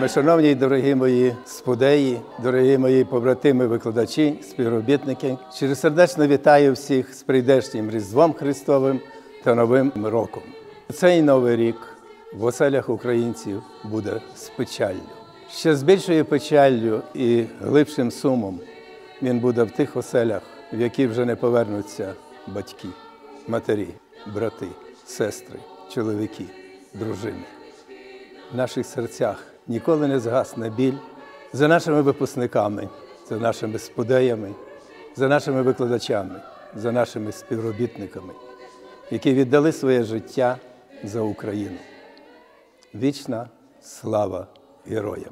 Шановні і дорогі мої спудеї, дорогі мої побратими-викладачі, співробітники, щиросердечно вітаю всіх з прийдешнім Різдвом Христовим та Новим роком. Цей Новий рік в оселях українців буде з печаллю. Ще з більшою печаллю і глибшим сумом він буде в тих оселях, в які вже не повернуться батьки, матері, брати, сестри, чоловіки, дружини. В наших серцях ніколи не згасне біль за нашими випускниками, за нашими спудеями, за нашими викладачами, за нашими співробітниками, які віддали своє життя за Україну. Вічна слава героям!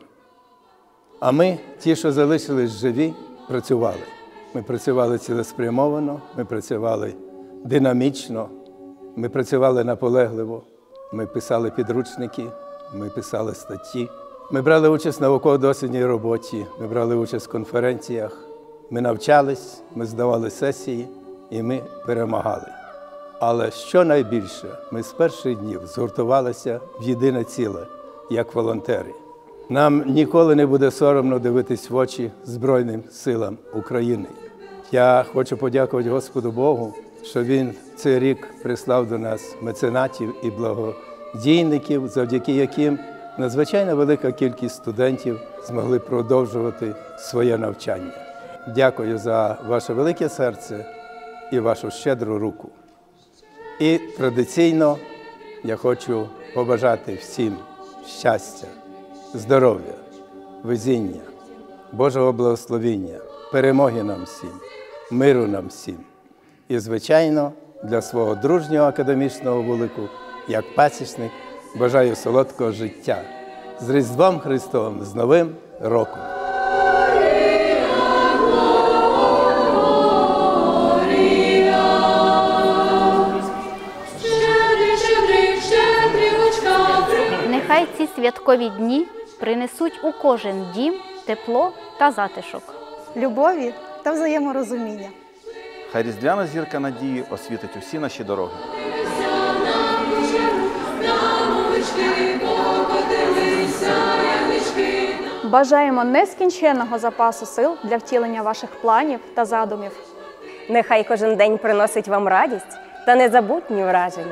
А ми, ті, що залишились живі, працювали. Ми працювали цілеспрямовано, ми працювали динамічно, ми працювали наполегливо, ми писали підручники, ми писали статті, ми брали участь в науково-дослідній роботі, ми брали участь в конференціях, ми навчались, ми здавали сесії і ми перемагали. Але що найбільше, ми з перших днів згуртувалися в єдине ціле, як волонтери. Нам ніколи не буде соромно дивитись в очі Збройним силам України. Я хочу подякувати Господу Богу, що Він цей рік прислав до нас меценатів і благодійників, завдяки яким надзвичайно велика кількість студентів змогли продовжувати своє навчання. Дякую за ваше велике серце і вашу щедру руку. І традиційно я хочу побажати всім щастя, здоров'я, везіння, Божого благословіння, перемоги нам всім, миру нам всім. І, звичайно, для свого дружнього академічного вулику, як пасічник, бажаю солодкого життя. З Різдвом Христовим, з Новим роком! Нехай ці святкові дні принесуть у кожен дім тепло та затишок, любові та взаєморозуміння. Хай різдвяна зірка надії освітить усі наші дороги. Бажаємо нескінченного запасу сил для втілення ваших планів та задумів. Нехай кожен день приносить вам радість та незабутні враження.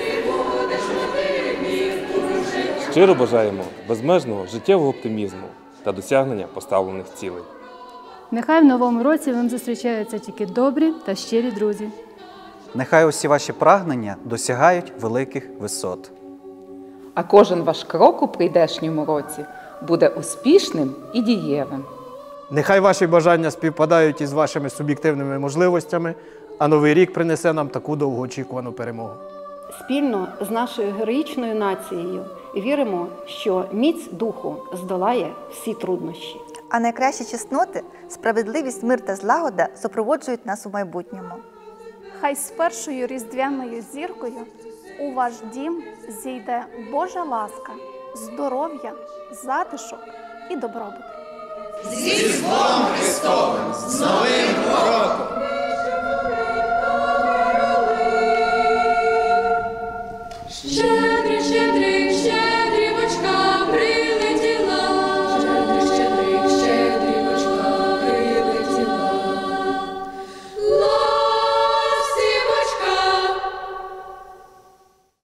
Щиро бажаємо безмежного життєвого оптимізму та досягнення поставлених цілей. Нехай в новому році вам зустрічаються тільки добрі та щирі друзі. Нехай усі ваші прагнення досягають великих висот. А кожен ваш крок у прийдешньому році буде успішним і дієвим. Нехай ваші бажання співпадають із вашими суб'єктивними можливостями, а Новий рік принесе нам таку довгоочікувану перемогу. Спільно з нашою героїчною нацією віримо, що міць духу здолає всі труднощі. А найкращі чесноти, справедливість, мир та злагода супроводжують нас у майбутньому. Хай з першою різдвяною зіркою у ваш дім зійде Божа ласка, здоров'я, затишок і добробут. З Різдвом Христовим! З Новим роком!